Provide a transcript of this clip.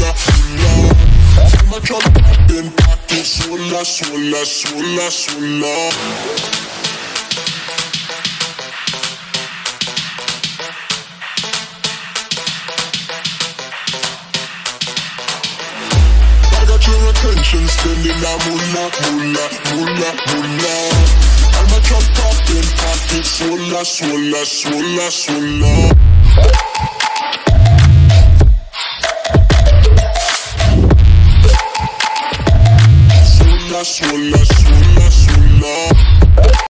mullah, mullah. I'm a drop in pocket, swolla, swolla, swolla, swolla. Your attention, spending a mullah, mullah, mullah, mullah. I'm a drop top in pocket, swolla, swolla, swolla, swolla. Swolla, swolla, swolla.